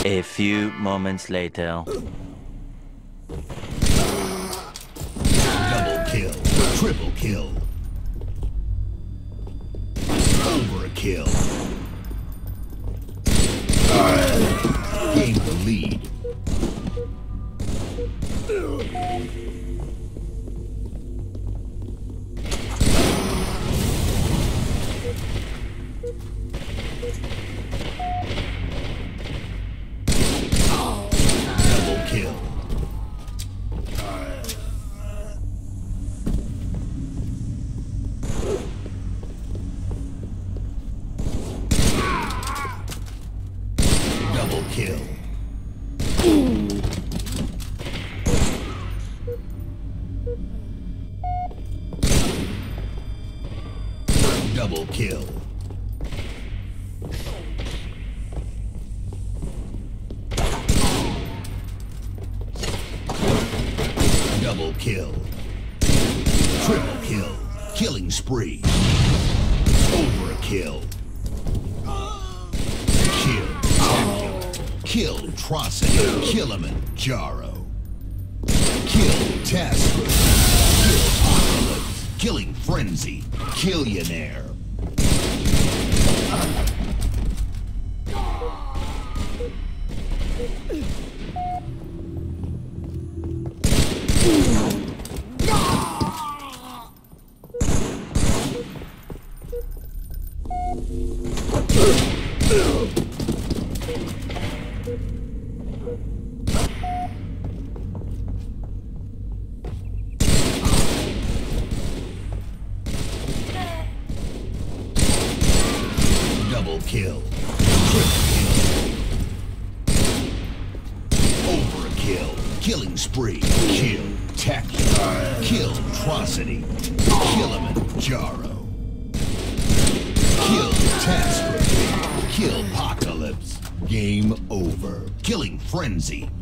A few moments later. Double kill. Triple kill. Overkill. Gain the lead. Double kill. Double kill. Double kill. Double kill. Triple kill. Killing spree. Overkill. Killtrocity. Kilimanjaro. Kill Test. Kill Apocalypse. Killing Frenzy. Killionaire. Double kill. Triple kill. Overkill. Killing spree. Kill Tech. Killtrocity. Kilimanjaro. Kill Tasker. Kill Apocalypse. Game over. Killing Frenzy.